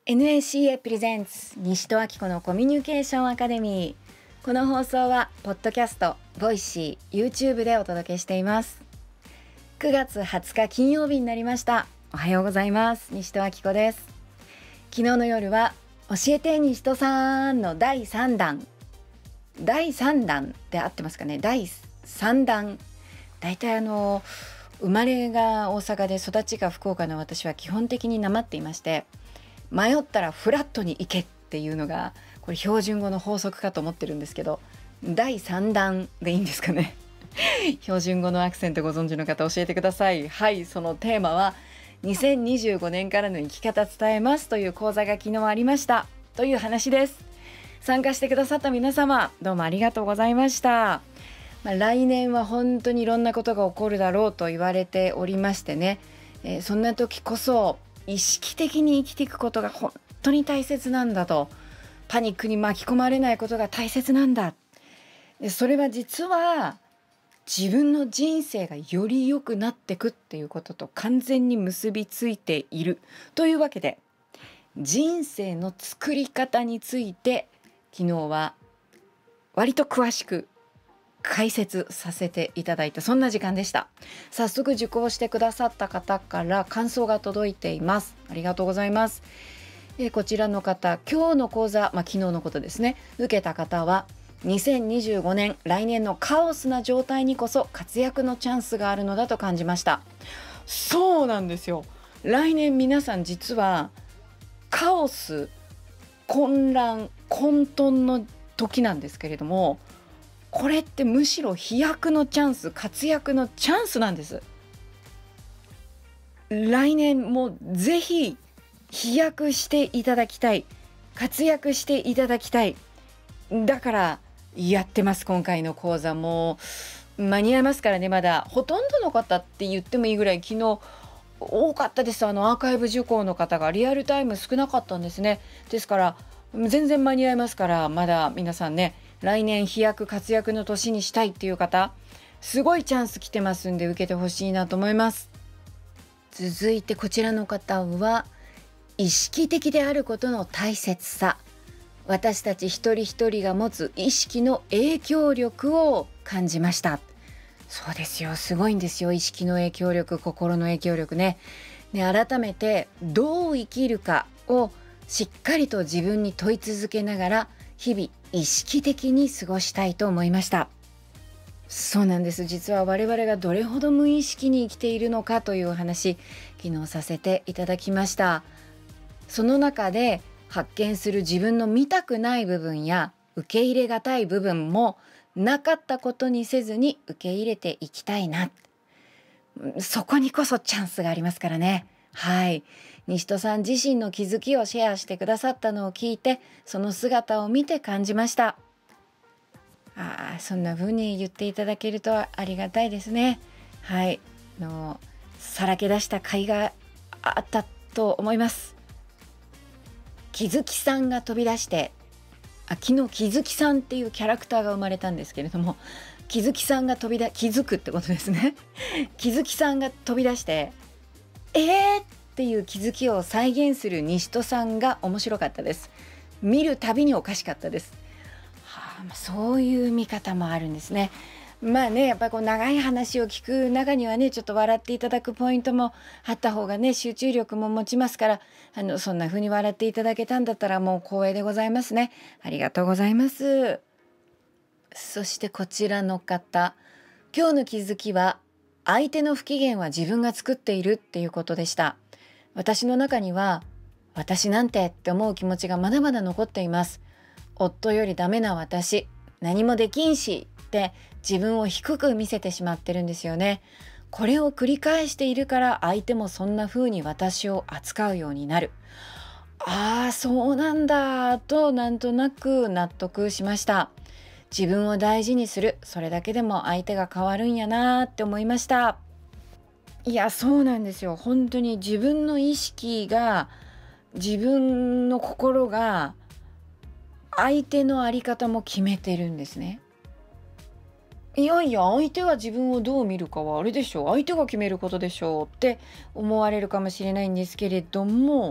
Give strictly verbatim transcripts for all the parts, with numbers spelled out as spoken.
エヌエーシーエー プレゼンツ西戸明子のコミュニケーションアカデミー。この放送はポッドキャスト、ボイシー、YouTube でお届けしています。くがつはつか金曜日になりました。おはようございます。西戸明子です。昨日の夜は教えて西戸さんのだいさんだんだいさんだんで合ってますかね。だいさんだん、だいたいあの生まれが大阪で育ちが福岡の私は基本的になまっていまして、迷ったらフラットに行けっていうのがこれ標準語の法則かと思ってるんですけど、だいさんだんでいいんですかね。標準語のアクセントご存知の方教えてください。はい、そのテーマはにせんにじゅうごねんからの生き方伝えますという講座が昨日ありましたという話です。参加してくださった皆様、どうもありがとうございました。まあ、来年は本当にいろんなことが起こるだろうと言われておりましてね、えー、そんな時こそ意識的に生きていくことが本当に大切なんだと、パニックに巻き込まれないことが大切なんだ。でそれは実は自分の人生がより良くなっていくっていうことと完全に結びついているというわけで、人生の作り方について昨日は割と詳しく解説させていただいた、そんな時間でした。早速受講してくださった方から感想が届いています。ありがとうございます。えこちらの方、今日の講座、まあ、昨日のことですね、受けた方はにせんにじゅうごねん、来年のカオスな状態にこそ活躍のチャンスがあるのだと感じました。そうなんですよ。来年皆さん実はカオス、混乱、混沌の時なんですけれども、これってむしろ飛躍のチャンス、活躍のチャンスなんです。来年もぜひ飛躍していただきたい、活躍していただきたい。だからやってます。今回の講座も間に合いますからね。まだほとんどの方って言ってもいいぐらい昨日多かったです。あのアーカイブ受講の方がリアルタイム少なかったんですね。ですから全然間に合いますから、まだ皆さんね、来年飛躍活躍の年にしたいっていう方、すごいチャンス来てますんで受けてほしいなと思います。続いてこちらの方は、意識的であることの大切さ、私たち一人一人が持つ意識の影響力を感じました。そうですよ、すごいんですよ。意識の影響力、心の影響力ね。ね、改めてどう生きるかをしっかりと自分に問い続けながら日々意識的に過ごしたいと思いました。そうなんです。実は我々がどれほど無意識に生きているのかというお話、昨日させていただきました。その中で発見する自分の見たくない部分や受け入れがたい部分もなかったことにせずに受け入れていきたいな。そこにこそチャンスがありますからね。はい、西戸さん自身の気づきをシェアしてくださったのを聞いて、その姿を見て感じました。ああ、そんな風に言っていただけるとありがたいですね。はい、あのさらけ出した甲斐があったと思います。気づきさんが飛び出して、あ昨日気づきさんっていうキャラクターが生まれたんですけれども、気づきさんが飛び出気づくってことですね。気づきさんが飛び出してえーっていう気づきを再現する西戸さんが面白かったです。見るたびにおかしかったです。はあ、そういう見方もあるんですね。まあね、やっぱりこう長い話を聞く中にはね、ちょっと笑っていただくポイントもあった方がね、集中力も持ちますから、あのそんな風に笑っていただけたんだったらもう光栄でございますね。ありがとうございます。そしてこちらの方、今日の気づきは相手の不機嫌は自分が作っているっていうことでした。私の中には私なんてって思う気持ちがまだまだ残っています。夫よりダメな私、何もできんしって自分を低く見せてしまってるんですよね。これを繰り返しているから相手もそんな風に私を扱うようになる。ああ、そうなんだとなんとなく納得しました。自分を大事にする、それだけでも相手が変わるんやなって思いました。いや、そうなんですよ。本当に自分の意識が、自分の心が相手の在り方も決めてるんですね。いやいや、相手は自分をどう見るかはあれでしょう、相手が決めることでしょうって思われるかもしれないんですけれども、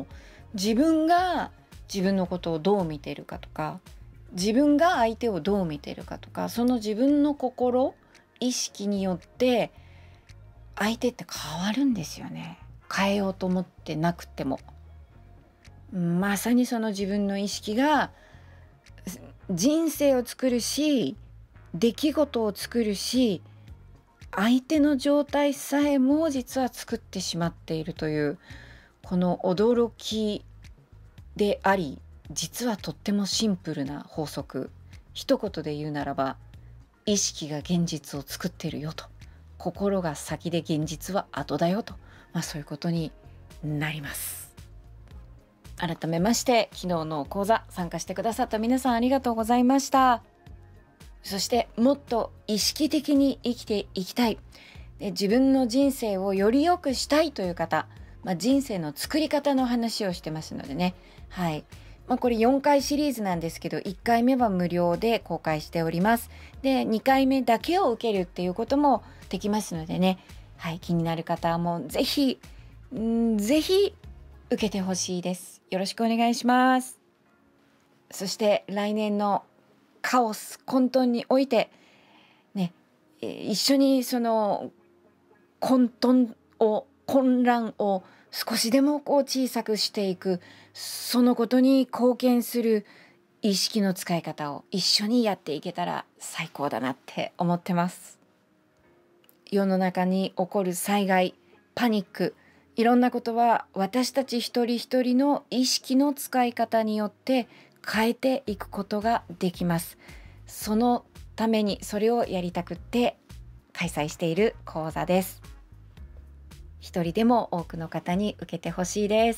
自分が自分のことをどう見ているかとか、自分が相手をどう見ているかとか、その自分の心、意識によって相手って変わるんですよね。変えようと思ってなくても。まさにその自分の意識が人生を作るし、出来事を作るし、相手の状態さえも実は作ってしまっているという、この驚きであり、実はとってもシンプルな法則。一言で言うならば、意識が現実を作っているよと、心が先で現実は後だよと、まあ、そういうことになります。改めまして昨日の講座参加してくださった皆さん、ありがとうございました。そしてもっと意識的に生きていきたい、で自分の人生をより良くしたいという方、まあ、人生の作り方の話をしてますのでね、はい、まあ、これよんかいシリーズなんですけど、いっかいめは無料で公開しております。でにかいめだけを受けるっていうこともできますのでね、はい、気になる方はもうぜひんぜひ受けてほしいです。よろしくお願いします。そして来年のカオス混沌においてね、一緒にその混沌を混乱を少しでもこう小さくしていく、そのことに貢献する意識の使い方を一緒にやっていけたら最高だなって思ってます。世の中に起こる災害、パニック、いろんなことは私たち一人一人の意識の使い方によって変えていくことができます。そのためにそれをやりたくって開催している講座です。一人でも多くの方に受けてほしいです。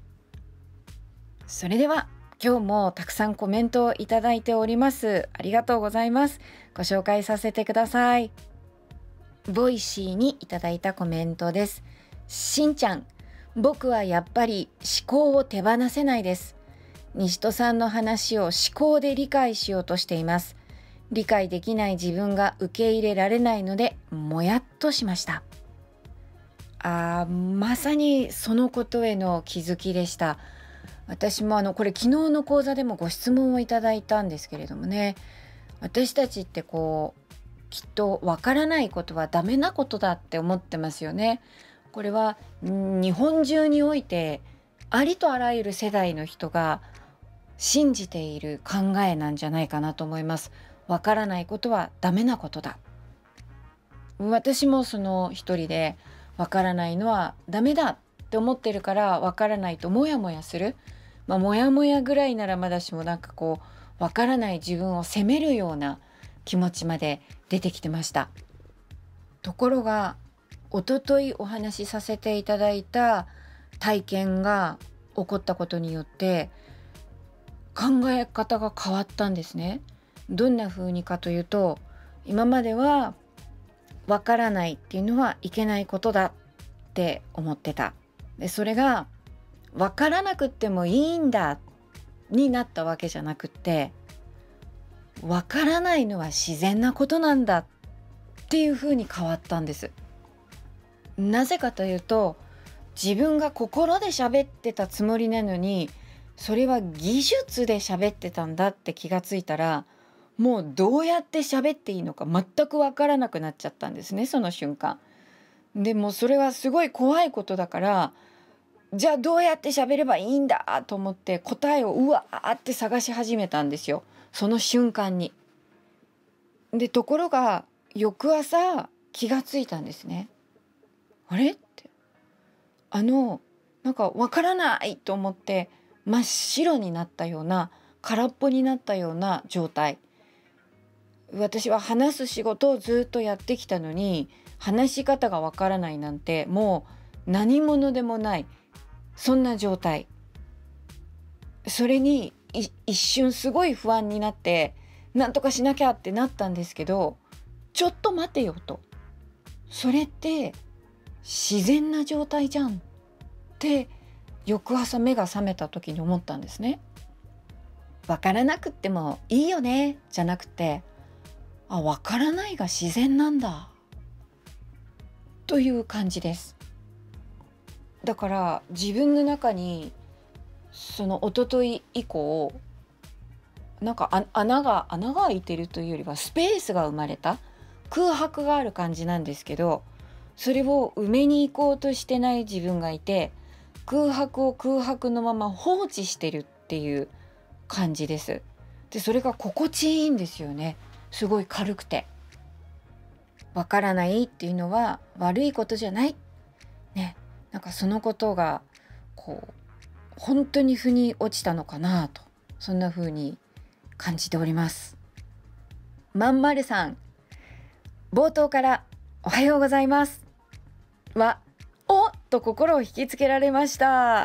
それでは今日もたくさんコメントをいただいております。ありがとうございます。ご紹介させてください。ボイシーにいただいたコメントです。しんちゃん、僕はやっぱり思考を手放せないです。西戸さんの話を思考で理解しようとしています。理解できない自分が受け入れられないのでもやっとしました。あー、まさにそのことへの気づきでした。私もあのこれ昨日の講座でもご質問をいただいたんですけれどもね、私たちってこうきっとわからないことはダメなことだって思ってますよね。これは日本中においてありとあらゆる世代の人が信じている考えなんじゃないかなと思います。わからないことはダメなことだ。私もその一人で、わからないのはダメだって思ってるからわからないとモヤモヤする。まあモヤモヤぐらいならまだしも、なんかこうわからない自分を責めるような気持ちまで出てきてました。ところがおとといお話しさせていただいた体験が起こったことによって考え方が変わったんですね。どんな風にかというと、今まではわからないっていうのはいけないことだって思ってた。でそれがわからなくってもいいんだになったわけじゃなくって、わからないのは自然なことなんだっていう風に変わったんです。なぜかというと、自分が心で喋ってたつもりなのに、それは技術で喋ってたんだって気がついたら、もうどうやって喋っていいのか全くわからなくなっちゃったんですね、その瞬間。でもそれはすごい怖いことだから、じゃあどうやって喋ればいいんだと思って答えをうわーって探し始めたんですよ、その瞬間に。でところが翌朝気がついたんですね。あれってあのなんかわからないと思って真っ白になったような、空っぽになったような状態。私は話す仕事をずっとやってきたのに、話し方がわからないなんてもう何者でもない、そんな状態。それに一瞬すごい不安になって、なんとかしなきゃってなったんですけど、ちょっと待てよと、それって自然な状態じゃんって翌朝目が覚めた時に思ったんですね。わからなくってもいいよねじゃなくて、あ、わからないが自然なんだという感じです。だから自分の中にその一昨日以降なんかあ穴が穴が開いてるというよりはスペースが生まれた、空白がある感じなんですけど、それを埋めに行こうとしてない自分がいて、空白を空白のまま放置してるっていう感じです。でそれが心地いいんですよね。すごい軽くて、わからないっていうのは悪いことじゃないね。なんかそのことがこう本当に腑に落ちたのかなと、そんな風に感じております。まんまるさん、冒頭からおはようございますはおっと心を引きつけられました。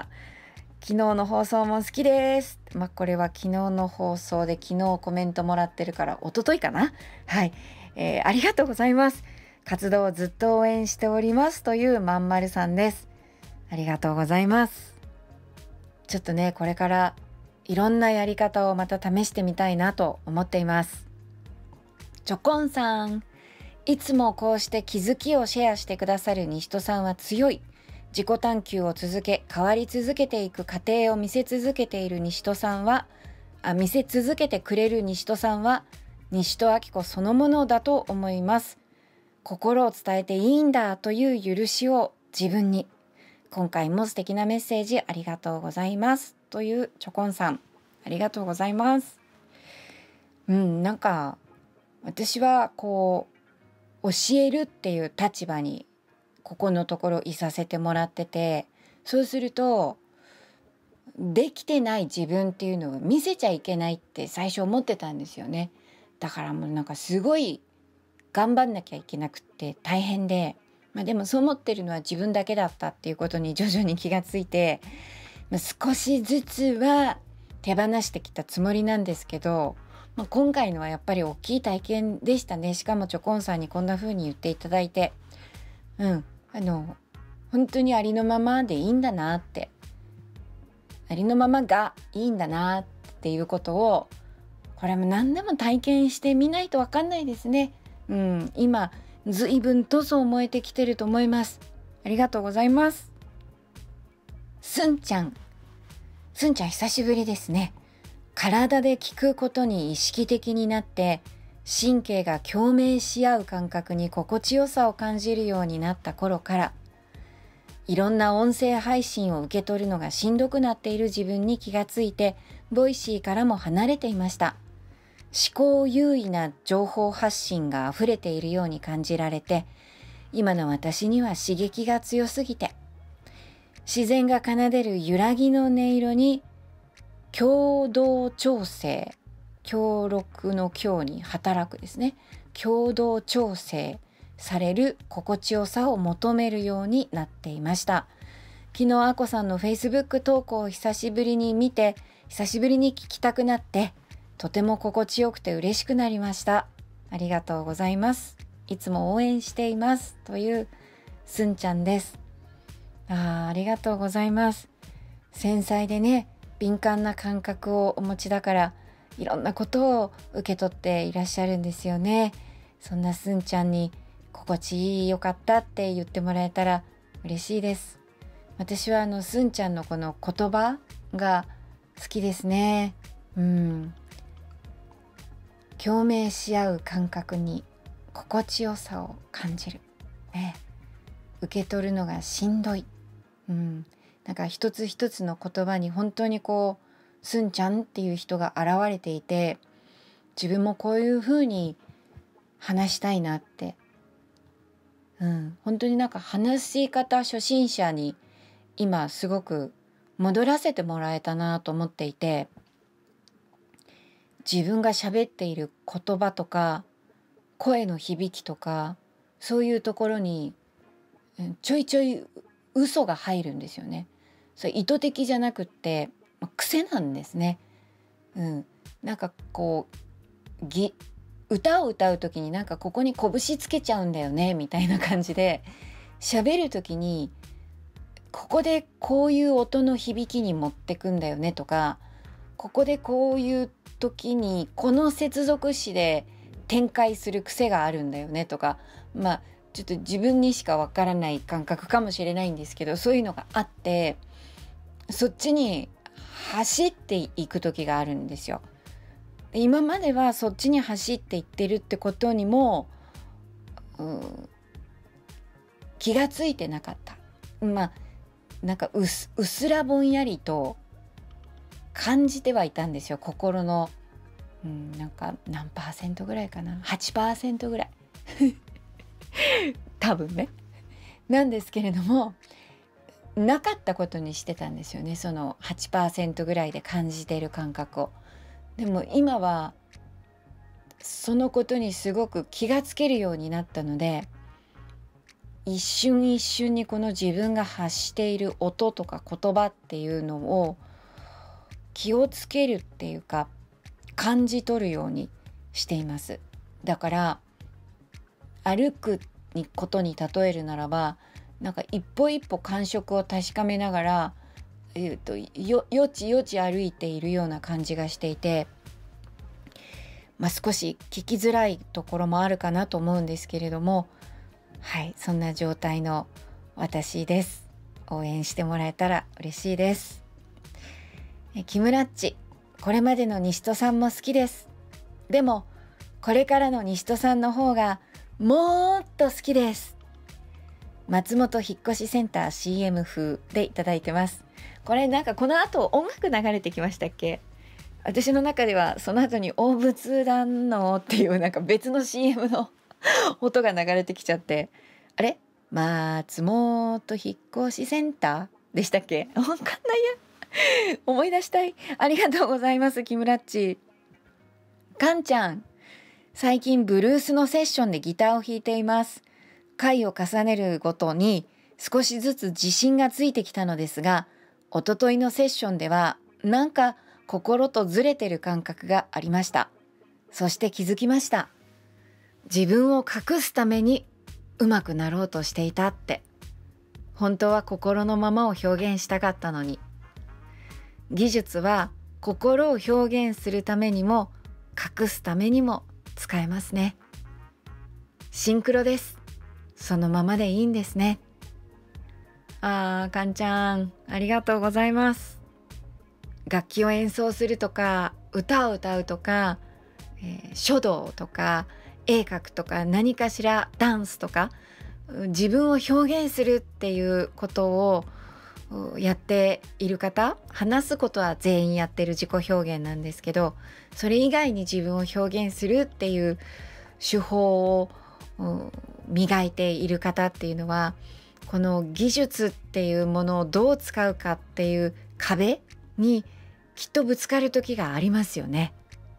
昨日の放送も好きです。まあこれは昨日の放送で昨日コメントもらってるから一昨日かな。はい、えー、ありがとうございます。活動をずっと応援しておりますというまんまるさんです。ありがとうございます。ちょっとねこれからいろんなやり方をまた試してみたいなと思っています。チョコンさん、いつもこうして気づきをシェアしてくださる西戸さんは強い。自己探求を続け変わり続けていく過程を見せ続けている西戸さんはあ見せ続けてくれる西戸さんは西戸明子そのものだと思います。心を伝えていいんだという許しを自分に。今回も素敵なメッセージありがとうございますというチョコンさん、ありがとうございます。うん、なんか私はこう教えるっていう立場にここのところいさせてもらってて、そうするとできてない自分っていうのを見せちゃいけないって最初思ってたんですよね。だからもうなんかすごい頑張んなきゃいけなくって大変で、まあ、でもそう思ってるのは自分だけだったっていうことに徐々に気がついて、まあ、少しずつは手放してきたつもりなんですけど、まあ、今回のはやっぱり大きい体験でしたね。しかもチョコンさんにこんな風に言っていただいて、うんあの本当にありのままでいいんだなって、ありのままがいいんだなっていうことを、これも何でも体験してみないと分かんないですね。うん、今随分とそう思えてきてると思います。ありがとうございます。すんちゃんすんちゃん久しぶりですね。体で聞くことに意識的になって神経が共鳴し合う感覚に心地よさを感じるようになった頃から、いろんな音声配信を受け取るのがしんどくなっている自分に気がついて、ボイシーからも離れていました。思考優位な情報発信があふれているように感じられて、今の私には刺激が強すぎて、自然が奏でる揺らぎの音色に共同調整、協力の協に働くですね、共同調整される心地よさを求めるようになっていました。昨日あこさんの Facebook 投稿を久しぶりに見て、久しぶりに聞きたくなって、とても心地よくて嬉しくなりました。ありがとうございます。いつも応援していますというすんちゃんです。あー、ありがとうございます。繊細でね、敏感な感覚をお持ちだから、いろんなことを受け取っていらっしゃるんですよね。そんなすんちゃんに心地いいよかったって言ってもらえたら嬉しいです。私はあのすんちゃんのこの言葉が好きですね。うん。共鳴し合う感覚に心地よさを感じる。ね。受け取るのがしんどい。うん。なんか一つ一つの言葉に本当にこうすんちゃんっていう人が現れていて、自分もこういう風に話したいなって、うん、本当になんか話し方初心者に今すごく戻らせてもらえたなと思っていて、自分が喋っている言葉とか声の響きとかそういうところにちょいちょい嘘が入るんですよね。それ意図的じゃなくって、まあ、癖なんですね。うん、なんかこうぎ歌を歌う時になんかここに拳つけちゃうんだよねみたいな感じで、喋る時にここでこういう音の響きに持ってくんだよねとか、ここでこういう時にこの接続詞で展開する癖があるんだよねとか、まあちょっと自分にしかわからない感覚かもしれないんですけど、そういうのがあって、そっちに走っていく時があるんですよ。今まではそっちに走っていってるってことにも、うん、気がついてなかった。まあなんかうす、うすらぼんやりと感じてはいたんですよ、心の、うん、なんか何パーセントぐらいかな、はちパーセントぐらい多分ね。なんですけれども、なかったことにしてたんですよね、その はちパーセント ぐらいで感じている感覚を。でも今はそのことにすごく気がつけるようになったので、一瞬一瞬にこの自分が発している音とか言葉っていうのを気をつけるっていうか、感じ取るようにしています。だから歩くことに例えるならば、なんか一歩一歩感触を確かめながら、えーと、よよちよち歩いているような感じがしていて、まあ、少し聞きづらいところもあるかなと思うんですけれども、はい、そんな状態の私です。応援してもらえたら嬉しいです。えキムラッチ、これまでの西戸さんも好きです。でもこれからの西戸さんの方がもっと好きです。松本引越センター シーエム 風でいただいてます。これなんかこの後音楽流れてきましたっけ？私の中ではその後に大仏壇のっていうなんか別の シーエム の音が流れてきちゃって、あれ松本引越センターでしたっけ？わかんないや思い出したい。ありがとうございます、キムラッチ。かんちゃん、最近ブルースのセッションでギターを弾いています。回を重ねるごとに少しずつ自信がついてきたのですが、一昨日のセッションではなんか心とずれてる感覚がありました。そして気づきました。自分を隠すために上手くなろうとしていたって。本当は心のままを表現したかったのに。技術は心を表現するためにも隠すためにも使えますね。シンクロです。そのままでいいんですね。あー、かんちゃん、ありがとうございます。楽器を演奏するとか、歌を歌うとか、えー、書道とか、絵描くとか、何かしらダンスとか、自分を表現するっていうことをやっている方、話すことは全員やってる自己表現なんですけど、それ以外に自分を表現するっていう手法を磨いている方っていうのは、この技術っていうものをどう使うかっていう壁にきっとぶつかる時がありますよね。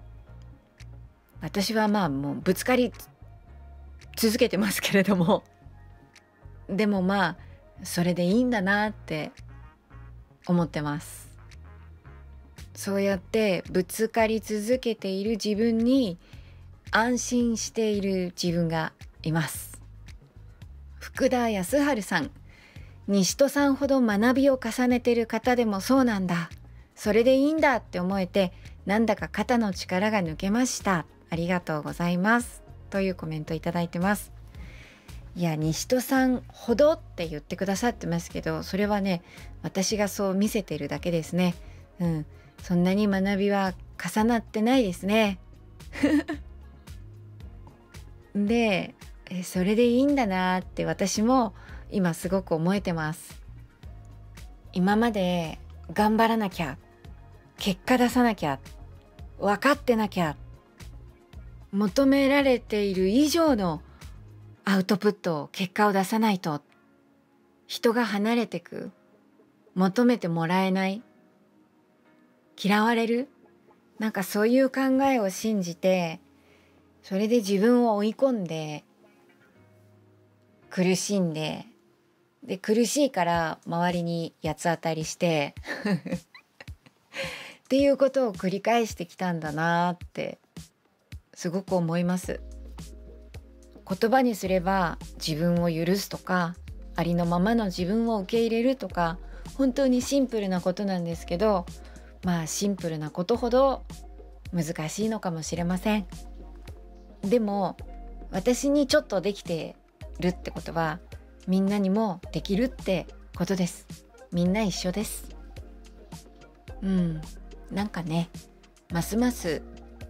私はまあもうぶつかり続けてますけれども、でもまあそれでいいんだなって思ってます。そうやってぶつかり続けている自分に安心している自分がいます。福田康晴さん、西戸さんほど学びを重ねている方でもそうなんだ、それでいいんだって思えて、なんだか肩の力が抜けました。ありがとうございますというコメントいただいてます。いや、西戸さんほどって言ってくださってますけど、それはね、私がそう見せてるだけですね。うん、そんなに学びは重なってないですねで、それでいいんだなって私も今すごく思えてます。今まで頑張らなきゃ、結果出さなきゃ、分かってなきゃ、求められている以上のアウトプット、結果を出さないと人が離れてく、求めてもらえない、嫌われる、なんかそういう考えを信じて、それで自分を追い込んで苦しんで、で苦しいから周りに八つ当たりしてっていうことを繰り返してきたんだなってすごく思います。言葉にすれば自分を許すとか、ありのままの自分を受け入れるとか、本当にシンプルなことなんですけど、まあシンプルなことほど難しいのかもしれません。でも私にちょっとできてるってことは、みんなにもできるってことです。みんな一緒です。 うん、なんかね、ますます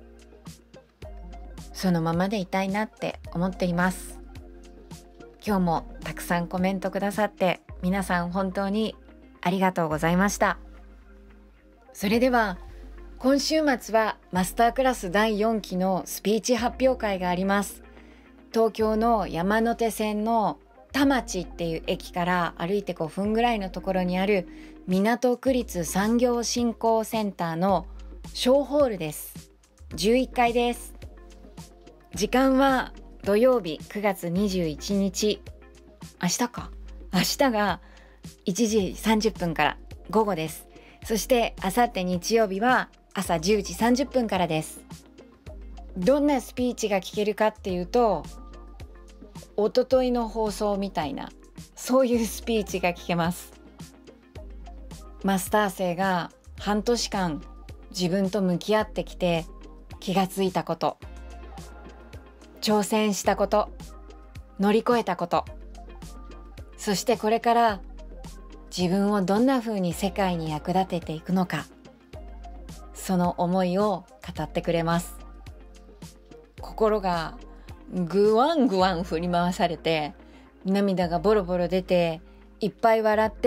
そのままでいたいなって思っています。今日もたくさんコメントくださって皆さん本当にありがとうございました。それでは今週末はマスタークラスだいよんきのスピーチ発表会があります。東京の山手線の田町っていう駅から歩いてごふんぐらいのところにある港区立産業振興センターの小ホールです。じゅういっかいです。時間は土曜日くがつにじゅういちにち、明日か明日がいちじさんじゅっぷんから午後です。そしてあさって日曜日は朝じゅうじさんじゅっぷんからです。どんなスピーチが聞けるかっていうと、一昨日の放送みたいなそういうスピーチが聞けます。マスター生が半年間自分と向き合ってきて気がついたこと、挑戦したこと、乗り越えたこと、そしてこれから自分をどんな風に世界に役立てていくのか、その思いを語ってくれます。心がぐわんぐわん振り回されて、涙がボロボロ出て、いっぱい笑って、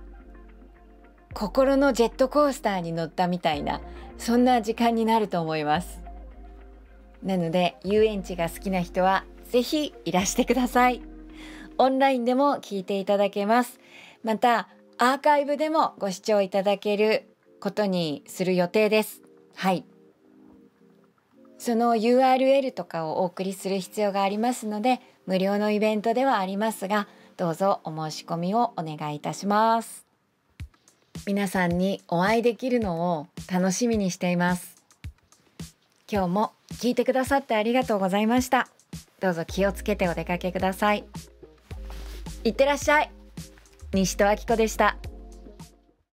心のジェットコースターに乗ったみたいな、そんな時間になると思います。なので遊園地が好きな人はぜひいらしてください。オンラインでも聞いていただけます。またアーカイブでもご視聴いただけることにする予定です。はい。その ユーアールエル とかをお送りする必要がありますので、無料のイベントではありますが、どうぞお申し込みをお願いいたします。皆さんにお会いできるのを楽しみにしています。今日も聞いてくださってありがとうございました。どうぞ気をつけてお出かけください。いってらっしゃい。西戸明子でした。